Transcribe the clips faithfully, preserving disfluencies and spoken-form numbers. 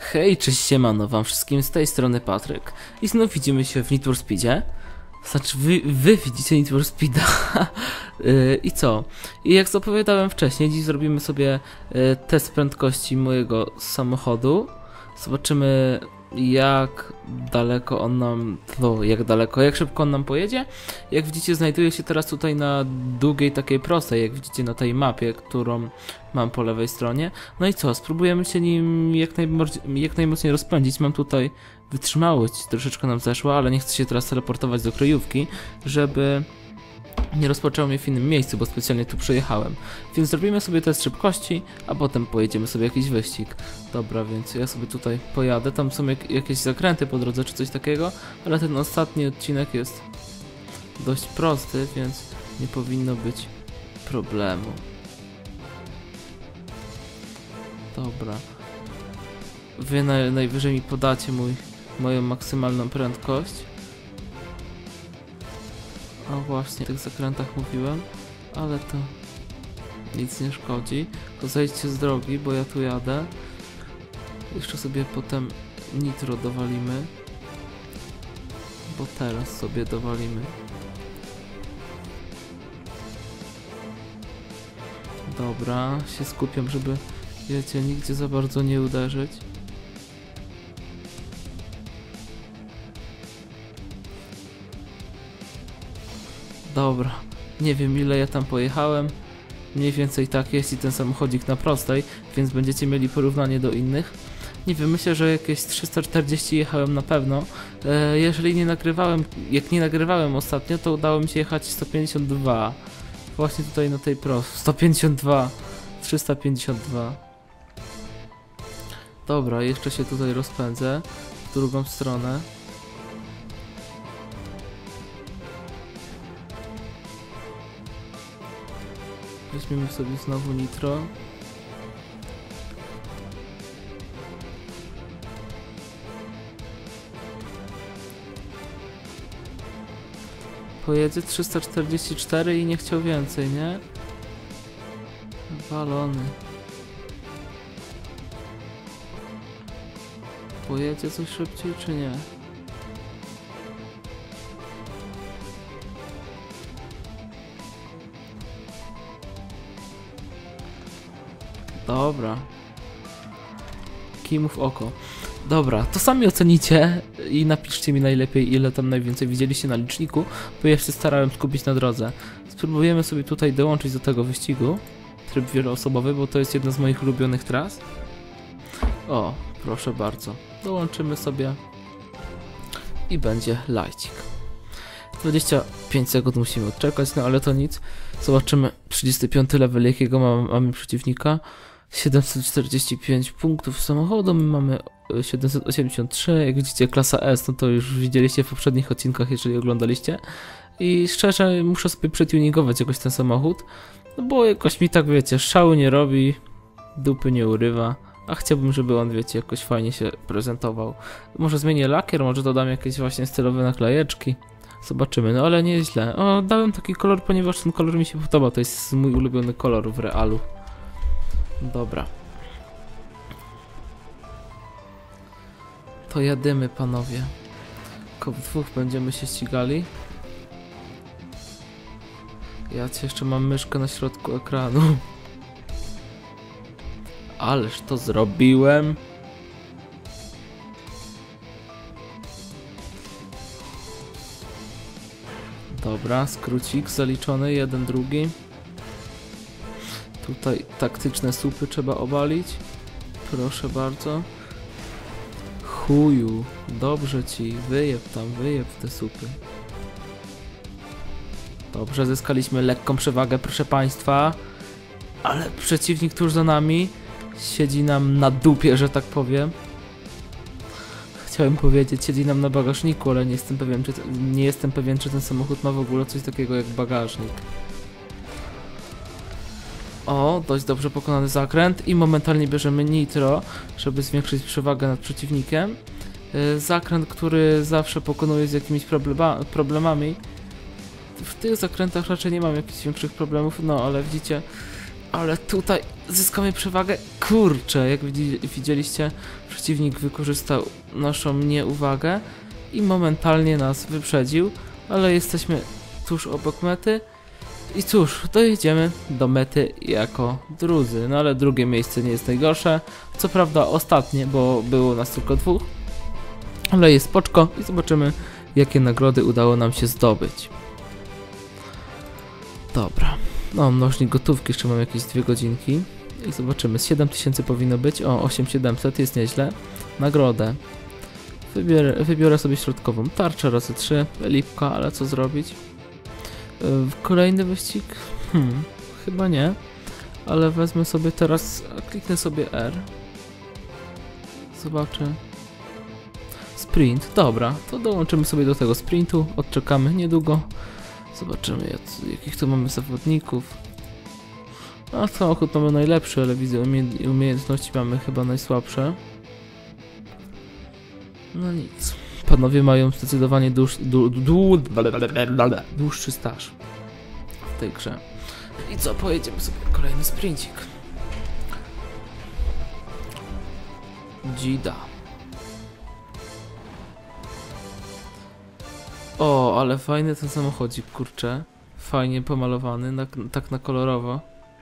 Hej, cześć, siemano wam wszystkim, z tej strony Patryk. I znów widzimy się w Need for Speedzie. Znaczy, wy, wy widzicie Need for Speeda. yy, I co? I jak zapowiadałem wcześniej, dziś zrobimy sobie yy, test prędkości mojego samochodu. Zobaczymy, jak daleko on nam... No, jak daleko, jak szybko on nam pojedzie. Jak widzicie, znajduję się teraz tutaj na długiej, takiej prostej, jak widzicie na tej mapie, którą mam po lewej stronie. No i co? Spróbujemy się nim jak, jak najmocniej rozpędzić. Mam tutaj wytrzymałość, troszeczkę nam zeszła, ale nie chcę się teraz teleportować do kryjówki, żeby nie rozpoczęło mnie w innym miejscu, bo specjalnie tu przyjechałem. Więc zrobimy sobie test szybkości, a potem pojedziemy sobie jakiś wyścig. Dobra, więc ja sobie tutaj pojadę. Tam są jak, jakieś zakręty po drodze czy coś takiego, ale ten ostatni odcinek jest dość prosty, więc nie powinno być problemu. Dobra. Wy naj, najwyżej mi podacie mój, moją maksymalną prędkość. A właśnie, o tych zakrętach mówiłem, ale to nic nie szkodzi. To zejdźcie z drogi, bo ja tu jadę. Jeszcze sobie potem nitro dowalimy. Bo teraz sobie dowalimy. Dobra, się skupiam, żeby, wiecie, nigdzie za bardzo nie uderzyć. Dobra, nie wiem ile ja tam pojechałem, mniej więcej tak jest i ten samochodzik na prostej, więc będziecie mieli porównanie do innych. Nie wiem, myślę, że jakieś trzysta czterdzieści jechałem na pewno. E, jeżeli nie nagrywałem, jak nie nagrywałem ostatnio, to udało mi się jechać sto pięćdziesiąt dwa. Właśnie tutaj na tej prostej, sto pięćdziesiąt dwa, trzysta pięćdziesiąt dwa. Dobra, jeszcze się tutaj rozpędzę w drugą stronę. Weźmiemy sobie znowu nitro. Pojedzie trzysta czterdzieści cztery i nie chciał więcej, nie? Walony. Pojedzie coś szybciej czy nie? Dobra. Kij w oko. Dobra, to sami ocenicie i napiszcie mi najlepiej, ile tam najwięcej widzieliście na liczniku, bo ja się starałem skupić na drodze. Spróbujemy sobie tutaj dołączyć do tego wyścigu. Tryb wieloosobowy, bo to jest jedna z moich ulubionych tras. O, proszę bardzo. Dołączymy sobie i będzie lajcik. dwadzieścia pięć sekund musimy odczekać, no ale to nic. Zobaczymy trzydziesty piąty level, jakiego mamy, mamy przeciwnika. siedemset czterdzieści pięć punktów samochodu, my mamy siedemset osiemdziesiąt trzy, jak widzicie klasa S, no to już widzieliście w poprzednich odcinkach, jeżeli oglądaliście. I szczerze muszę sobie przetuningować jakoś ten samochód, no bo jakoś mi tak, wiecie, szału nie robi, dupy nie urywa, a chciałbym, żeby on, wiecie, jakoś fajnie się prezentował. Może zmienię lakier, może dodam jakieś właśnie stylowe naklejeczki. Zobaczymy, no ale nieźle. O, dałem taki kolor, ponieważ ten kolor mi się podoba, to jest mój ulubiony kolor w realu. Dobra. To jadymy, panowie. Tylko w dwóch będziemy się ścigali. Ja ci jeszcze mam myszkę na środku ekranu. Ależ to zrobiłem. Dobra, skrócik zaliczony, jeden, drugi. Tutaj taktyczne słupy trzeba obalić. Proszę bardzo. Chuju, dobrze ci, wyjeb tam, wyjeb te słupy. Dobrze, zyskaliśmy lekką przewagę, proszę państwa. Ale przeciwnik tuż za nami siedzi nam na dupie, że tak powiem. Chciałem powiedzieć, siedzi nam na bagażniku, ale nie jestem pewien, czy, nie jestem pewien, czy ten samochód ma w ogóle coś takiego jak bagażnik. O, dość dobrze pokonany zakręt i momentalnie bierzemy nitro, żeby zwiększyć przewagę nad przeciwnikiem. Yy, zakręt, który zawsze pokonuje z jakimiś problema problemami. W tych zakrętach raczej nie mam jakichś większych problemów, no ale widzicie, Ale tutaj zyskamy przewagę. Kurczę, jak widzieliście, przeciwnik wykorzystał naszą nieuwagę i momentalnie nas wyprzedził, ale jesteśmy tuż obok mety. I cóż, dojedziemy do mety jako drudzy, no ale drugie miejsce nie jest najgorsze. Co prawda ostatnie, bo było nas tylko dwóch, ale jest spoczko i zobaczymy, jakie nagrody udało nam się zdobyć. Dobra, no mnożnik gotówki, jeszcze mam jakieś dwie godzinki i zobaczymy, z siedem tysięcy powinno być, o osiem tysięcy siedemset jest nieźle. Nagrodę. Wybiorę, wybiorę sobie środkową tarczę razy trzy, lipka, ale co zrobić? Kolejny wyścig? Hmm, chyba nie, ale wezmę sobie teraz, kliknę sobie R. Zobaczę. Sprint, dobra, to dołączymy sobie do tego sprintu, odczekamy niedługo. Zobaczymy, jak, jakich tu mamy zawodników. A samochód mamy najlepszy, ale widzę, umie umiejętności mamy chyba najsłabsze. No nic. Panowie mają zdecydowanie dłuż, dłu, dłu, dłuższy staż w tej grze. I co, pojedziemy sobie kolejny sprincik. Dzida. O, ale fajny ten samochodzik, kurczę. Fajnie pomalowany, na, tak na kolorowo.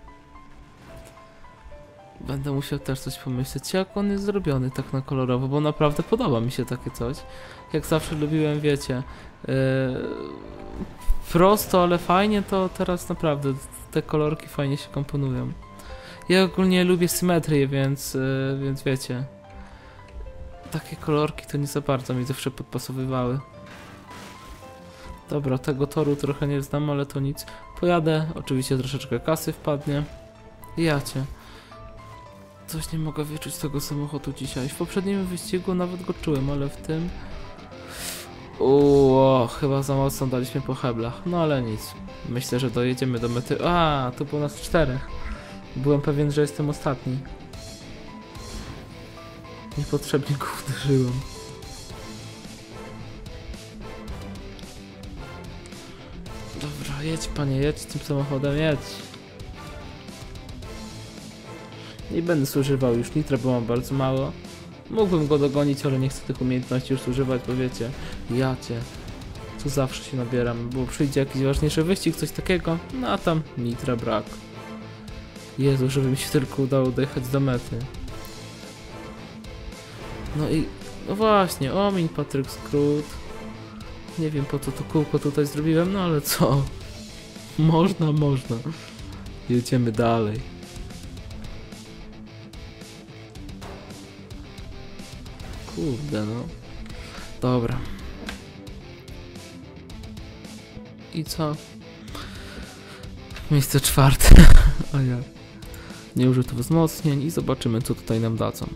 Będę musiał też coś pomyśleć, jak on jest zrobiony tak na kolorowo, bo naprawdę podoba mi się takie coś. Jak zawsze lubiłem, wiecie, yy, prosto, ale fajnie, to teraz naprawdę te kolorki fajnie się komponują. Ja ogólnie lubię symetrię, więc, yy, więc wiecie, takie kolorki to nie za bardzo mi zawsze podpasowywały. Dobra, tego toru trochę nie znam, ale to nic. Pojadę, oczywiście troszeczkę kasy wpadnie. Ja cię. Coś nie mogę wyczuć z tego samochodu dzisiaj. W poprzednim wyścigu nawet go czułem, ale w tym... Uuu, chyba za mocno daliśmy po heblach. No ale nic. Myślę, że dojedziemy do mety. A, tu było nas czterech. Byłem pewien, że jestem ostatni. Niepotrzebnie go uderzyłem. Dobra, jedź panie, jedź tym samochodem, jedź. Nie będę zużywał już nitra, bo mam bardzo mało. Mógłbym go dogonić, ale nie chcę tych umiejętności już używać, bo wiecie, ja cię, tu zawsze się nabieram, bo przyjdzie jakiś ważniejszy wyścig, coś takiego, no a tam nitra brak. Jezu, żeby mi się tylko udało dojechać do mety. No i, no właśnie, omiń Patryk skrót. Nie wiem po co to kółko tutaj zrobiłem, no ale co? Można, można. Jedziemy dalej. Kurde no. Dobra. I co? Miejsce czwarte. A ja. Nie użyto wzmocnień i zobaczymy co tutaj nam dadzą.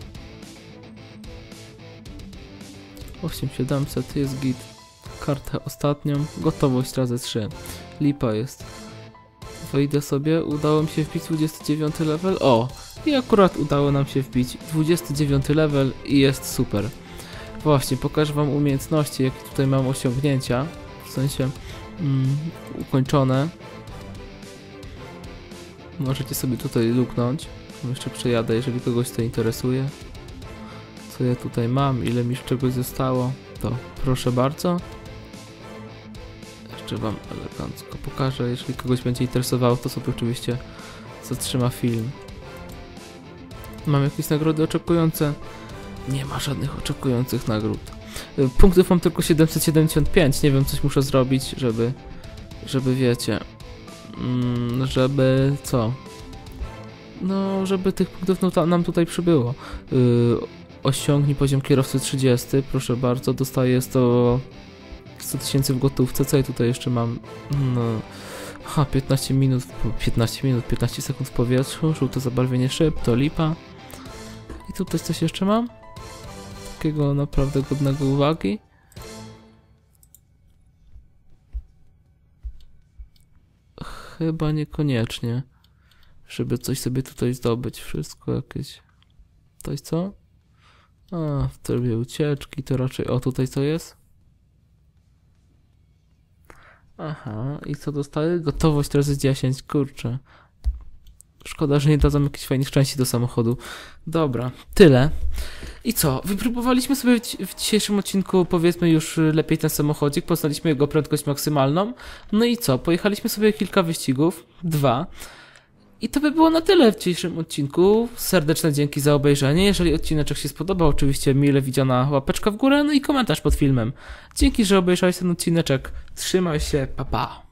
osiem tysięcy siedemset jest git. Kartę ostatnią. Gotowość razy trzy. Lipa jest. Wejdę sobie. Udało mi się wbić dwudziesty dziewiąty level. O! I akurat udało nam się wbić dwudziesty dziewiąty level i jest super. Właśnie, pokażę wam umiejętności, jakie tutaj mam osiągnięcia. W sensie mm, ukończone. Możecie sobie tutaj luknąć. Jeszcze przejadę, jeżeli kogoś to interesuje. Co ja tutaj mam, ile mi czegoś zostało, to proszę bardzo. Jeszcze wam elegancko pokażę, jeżeli kogoś będzie interesowało, to sobie oczywiście zatrzyma film. Mam jakieś nagrody oczekujące? Nie ma żadnych oczekujących nagród. Punktów mam tylko siedemset siedemdziesiąt pięć, nie wiem, coś muszę zrobić, żeby, żeby wiecie, mm, żeby co? No, żeby tych punktów no, ta, nam tutaj przybyło. Yy, osiągnij poziom kierowcy trzydzieści, proszę bardzo, dostaję sto tysięcy w gotówce, co ja tutaj jeszcze mam? No, aha, piętnaście minut, piętnaście minut, piętnaście sekund w powietrzu, żółte zabarwienie szyb, to lipa. I tutaj coś jeszcze mam? Takiego naprawdę godnego uwagi. Chyba niekoniecznie, żeby coś sobie tutaj zdobyć. Wszystko jakieś... Coś co? A, w trybie ucieczki to raczej... O, tutaj co jest? Aha, i co dostaję? Gotowość razy dziesięć, kurczę. Szkoda, że nie dadzą jakichś fajnych części do samochodu. Dobra, tyle. I co? Wypróbowaliśmy sobie w, dzi- w dzisiejszym odcinku, powiedzmy, już lepiej ten samochodzik, poznaliśmy jego prędkość maksymalną. No i co? Pojechaliśmy sobie kilka wyścigów, dwa. I to by było na tyle w dzisiejszym odcinku. Serdeczne dzięki za obejrzenie. Jeżeli odcineczek się spodobał, oczywiście mile widziana łapeczka w górę, no i komentarz pod filmem. Dzięki, że obejrzałeś ten odcineczek. Trzymaj się, pa pa.